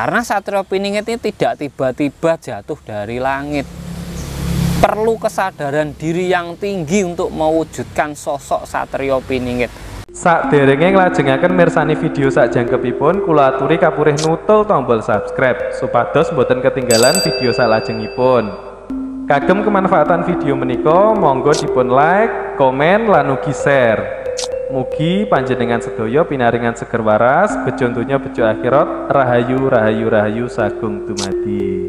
Karena Satrio Piningit ini tidak tiba-tiba jatuh dari langit. Perlu kesadaran diri yang tinggi untuk mewujudkan sosok Satrio Piningit. Sakderenge nglajengaken mirsani video sakjangkepipun, kula aturi kapurih nutul tombol subscribe supados boten ketinggalan video salajengipun. Kagem kemanfaatan video menika monggo dipun like, komen lan ugi share. Mugi panjenengan sedaya pinaringan seger waras, bejo donya bejo akhirat, rahayu rahayu rahayu sagung dumadi.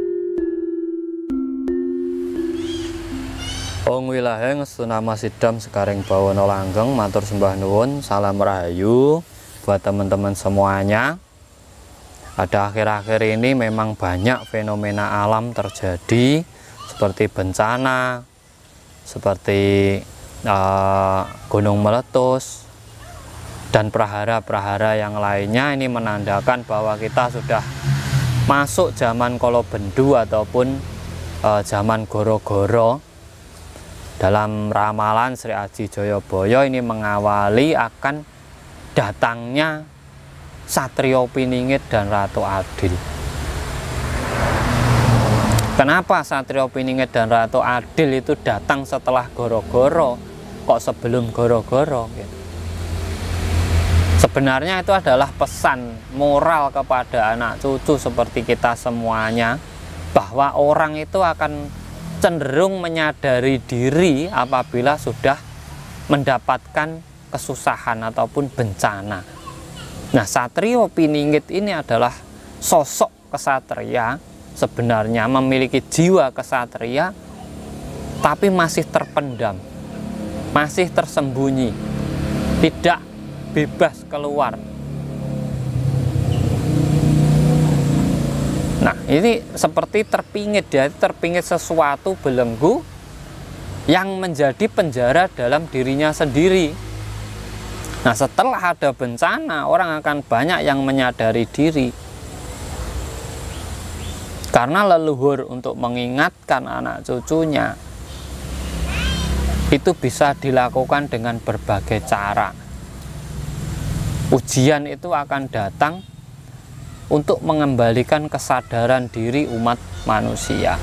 Ong wilahe ngestunama sidam sekaring bawana langgeng, matur sembah nuwun, salam rahayu buat teman-teman semuanya. Pada akhir-akhir ini memang banyak fenomena alam terjadi seperti bencana, seperti gunung meletus dan prahara-prahara yang lainnya. Ini menandakan bahwa kita sudah masuk zaman kolobendu ataupun zaman goro-goro. Dalam ramalan Sri Aji Joyoboyo ini mengawali akan datangnya Satrio Piningit dan Ratu Adil. Kenapa Satrio Piningit dan Ratu Adil itu datang setelah goro-goro, kok sebelum goro-goro gitu? Sebenarnya itu adalah pesan moral kepada anak cucu seperti kita semuanya, bahwa orang itu akan cenderung menyadari diri apabila sudah mendapatkan kesusahan ataupun bencana. Nah, Satrio Piningit ini adalah sosok kesatria, sebenarnya memiliki jiwa kesatria, tapi masih terpendam, masih tersembunyi, tidak bebas keluar. Nah, ini seperti terpingit, ya, terpingit sesuatu belenggu yang menjadi penjara dalam dirinya sendiri. Nah, setelah ada bencana, orang akan banyak yang menyadari diri. Karena leluhur untuk mengingatkan anak cucunya itu bisa dilakukan dengan berbagai cara. Ujian itu akan datang untuk mengembalikan kesadaran diri umat manusia.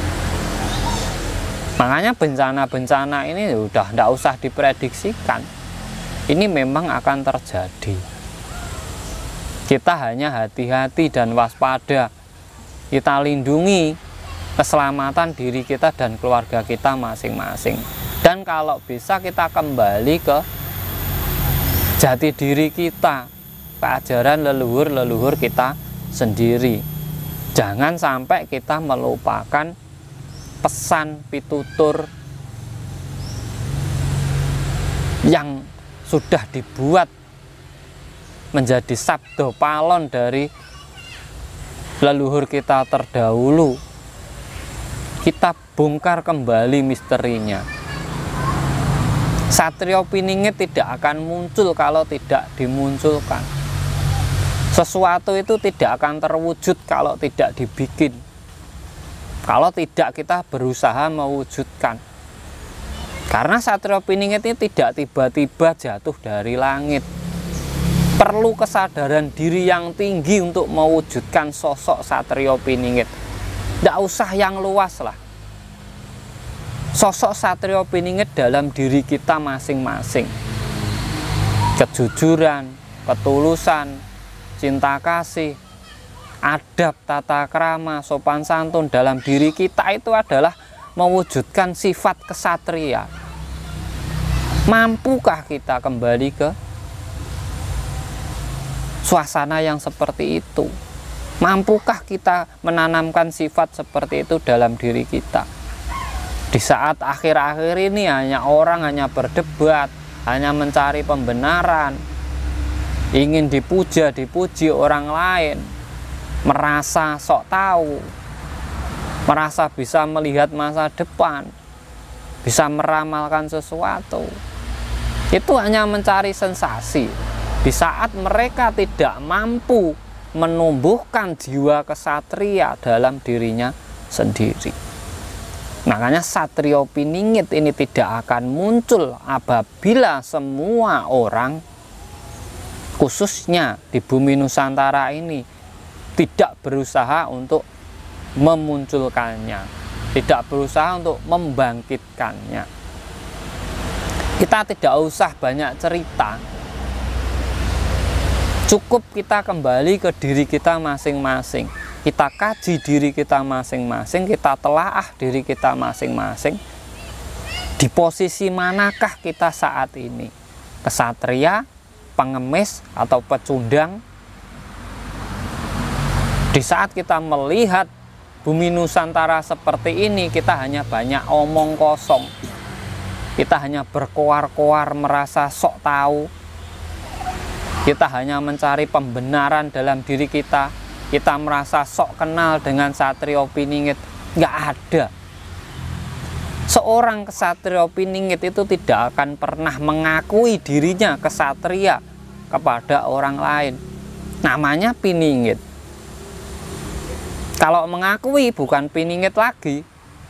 Makanya bencana-bencana ini udah tidak usah diprediksikan. Ini memang akan terjadi. Kita hanya hati-hati dan waspada. Kita lindungi keselamatan diri kita dan keluarga kita masing-masing. Dan kalau bisa kita kembali ke jati diri kita, ke ajaran leluhur-leluhur kita sendiri. Jangan sampai kita melupakan pesan pitutur yang sudah dibuat menjadi sabdo palon dari leluhur kita terdahulu. Kita bongkar kembali misterinya. Satrio Piningit tidak akan muncul kalau tidak dimunculkan. Sesuatu itu tidak akan terwujud kalau tidak dibikin, kalau tidak kita berusaha mewujudkan. Karena Satrio Piningit ini tidak tiba-tiba jatuh dari langit. Perlu kesadaran diri yang tinggi untuk mewujudkan sosok Satrio Piningit. Tidak usah yang luas lah. Sosok Satrio Piningit dalam diri kita masing-masing. Kejujuran, ketulusan, cinta kasih, adab, tata krama, sopan santun dalam diri kita itu adalah mewujudkan sifat kesatria. Mampukah kita kembali ke suasana yang seperti itu? Mampukah kita menanamkan sifat seperti itu dalam diri kita? Di saat akhir-akhir ini orang hanya berdebat, hanya mencari pembenaran, ingin dipuji orang lain, merasa sok tahu, merasa bisa melihat masa depan, bisa meramalkan sesuatu. Itu hanya mencari sensasi. Di saat mereka tidak mampu menumbuhkan jiwa kesatria dalam dirinya sendiri. Makanya Satrio Piningit ini tidak akan muncul apabila semua orang, khususnya di bumi Nusantara ini, tidak berusaha untuk memunculkannya, tidak berusaha untuk membangkitkannya. Kita tidak usah banyak cerita, cukup kita kembali ke diri kita masing-masing. Kita kaji diri kita masing-masing, kita telaah diri kita masing-masing. Di posisi manakah kita saat ini? Kesatria, pengemis, atau pecundang? Di saat kita melihat bumi Nusantara seperti ini, kita hanya banyak omong kosong. Kita hanya berkoar-koar merasa sok tahu. Kita hanya mencari pembenaran dalam diri kita. Kita merasa sok kenal dengan Satrio Piningit. Nggak ada. Seorang Kesatrio Piningit itu tidak akan pernah mengakui dirinya kesatria kepada orang lain. Namanya Piningit. Kalau mengakui bukan Piningit lagi.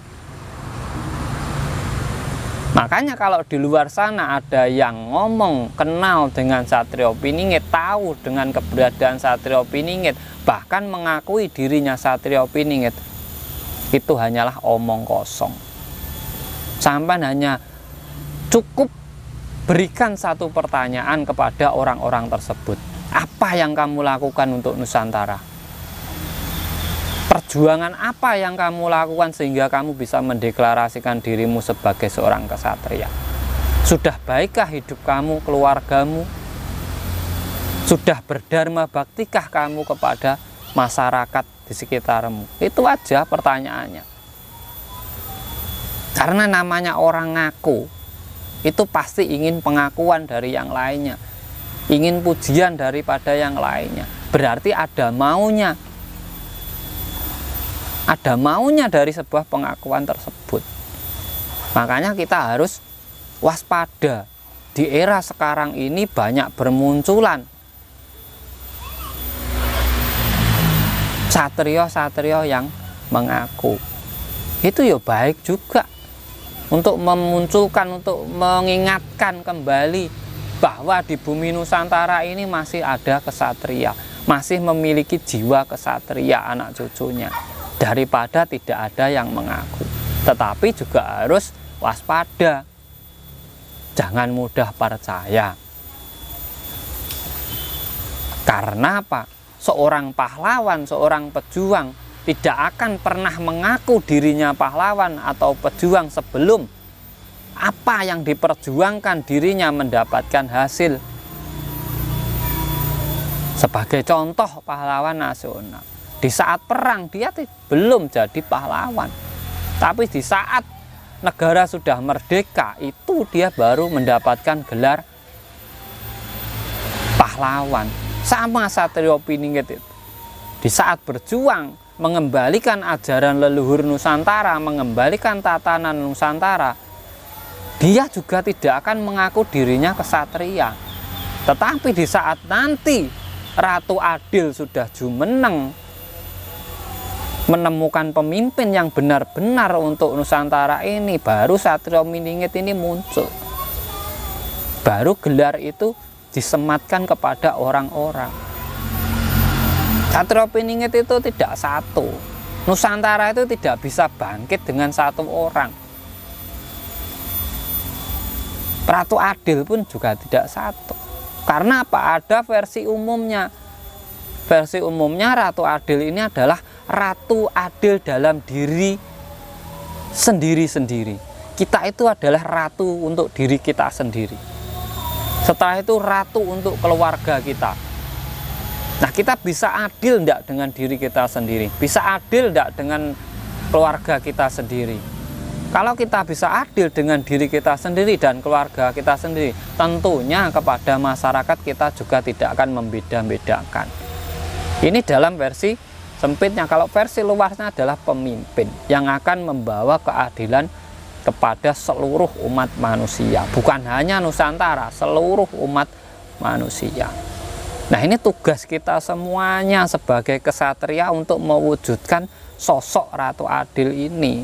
Makanya kalau di luar sana ada yang ngomong kenal dengan Satrio Piningit, tahu dengan keberadaan Satrio Piningit, bahkan mengakui dirinya Satrio Piningit, itu hanyalah omong kosong. Sampai hanya cukup berikan satu pertanyaan kepada orang-orang tersebut. Apa yang kamu lakukan untuk Nusantara? Perjuangan apa yang kamu lakukan sehingga kamu bisa mendeklarasikan dirimu sebagai seorang kesatria? Sudah baikkah hidup kamu, keluargamu? Sudah berdharma baktikah kamu kepada masyarakat di sekitarmu? Itu aja pertanyaannya. Karena namanya orang ngaku, itu pasti ingin pengakuan dari yang lainnya, ingin pujian daripada yang lainnya. Berarti ada maunya. Ada maunya dari sebuah pengakuan tersebut. Makanya kita harus waspada. Di era sekarang ini banyak bermunculan satrio-satrio yang mengaku. Itu ya baik juga untuk memunculkan, untuk mengingatkan kembali bahwa di bumi Nusantara ini masih ada kesatria, masih memiliki jiwa kesatria anak cucunya. Daripada tidak ada yang mengaku. Tetapi juga harus waspada. Jangan mudah percaya. Karena apa? Seorang pahlawan, seorang pejuang tidak akan pernah mengaku dirinya pahlawan atau pejuang sebelum apa yang diperjuangkan dirinya mendapatkan hasil. Sebagai contoh pahlawan nasional, di saat perang dia belum jadi pahlawan, tapi di saat negara sudah merdeka itu dia baru mendapatkan gelar pahlawan. Sama Satrio Piningit itu, di saat berjuang mengembalikan ajaran leluhur Nusantara, mengembalikan tatanan Nusantara, dia juga tidak akan mengaku dirinya kesatria. Tetapi di saat nanti Ratu Adil sudah jumeneng, menemukan pemimpin yang benar-benar untuk Nusantara ini, baru Satrio Piningit ini muncul. Baru gelar itu disematkan kepada orang-orang. Satrio Piningit itu tidak satu. Nusantara itu tidak bisa bangkit dengan satu orang. Ratu Adil pun juga tidak satu. Karena apa? Ada versi umumnya. Versi umumnya Ratu Adil ini adalah Ratu Adil dalam diri sendiri-sendiri. Kita itu adalah ratu untuk diri kita sendiri. Setelah itu ratu untuk keluarga kita. Nah, kita bisa adil enggak dengan diri kita sendiri? Bisa adil enggak dengan keluarga kita sendiri? Kalau kita bisa adil dengan diri kita sendiri dan keluarga kita sendiri, tentunya kepada masyarakat kita juga tidak akan membeda-bedakan. Ini dalam versi sempitnya. Kalau versi luasnya adalah pemimpin yang akan membawa keadilan kepada seluruh umat manusia, bukan hanya Nusantara, seluruh umat manusia. Nah, ini tugas kita semuanya sebagai kesatria untuk mewujudkan sosok Ratu Adil ini.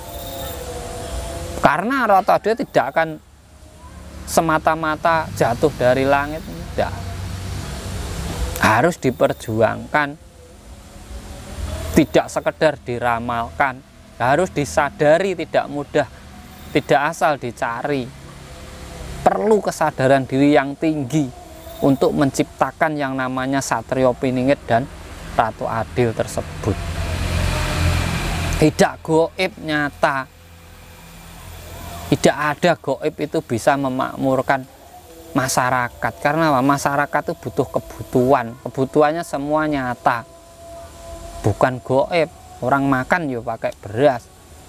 Karena Ratu Adil tidak akan semata-mata jatuh dari langit, tidak. Harus diperjuangkan tidak sekedar diramalkan, harus disadari, tidak mudah, tidak asal dicari. Perlu kesadaran diri yang tinggi untuk menciptakan yang namanya Satrio Piningit dan Ratu Adil tersebut. Tidak goib, nyata. Tidak ada goib itu bisa memakmurkan masyarakat. Karena masyarakat itu butuh kebutuhan. Kebutuhannya semua nyata, bukan goib. Orang makan ya pakai beras.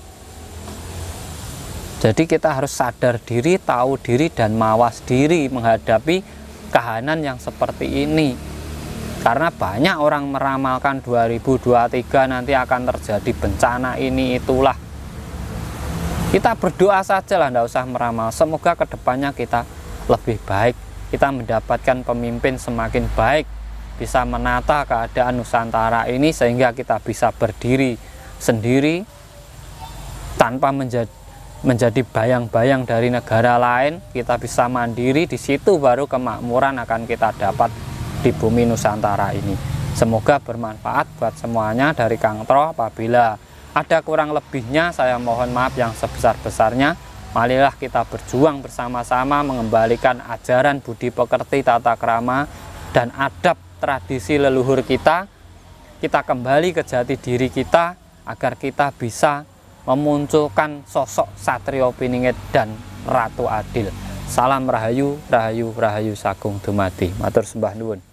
Jadi kita harus sadar diri, tahu diri, dan mawas diri menghadapi kahanan yang seperti ini. Karena banyak orang meramalkan 2023 nanti akan terjadi bencana ini itulah. Kita berdoa saja lah, tidak usah meramal. Semoga kedepannya kita lebih baik, kita mendapatkan pemimpin semakin baik, bisa menata keadaan Nusantara ini sehingga kita bisa berdiri sendiri tanpa menjadi bayang-bayang dari negara lain. Kita bisa mandiri, di situ baru kemakmuran akan kita dapat di bumi Nusantara ini. Semoga bermanfaat buat semuanya. Dari Kang Tro, apabila ada kurang lebihnya saya mohon maaf yang sebesar-besarnya. Marilah kita berjuang bersama-sama mengembalikan ajaran budi pekerti, tata krama, dan adab tradisi leluhur kita. Kita kembali ke jati diri kita agar kita bisa memunculkan sosok Satrio Piningit dan Ratu Adil. Salam Rahayu, Rahayu, Rahayu Sagung Dumadi. Matur sembah nuwun.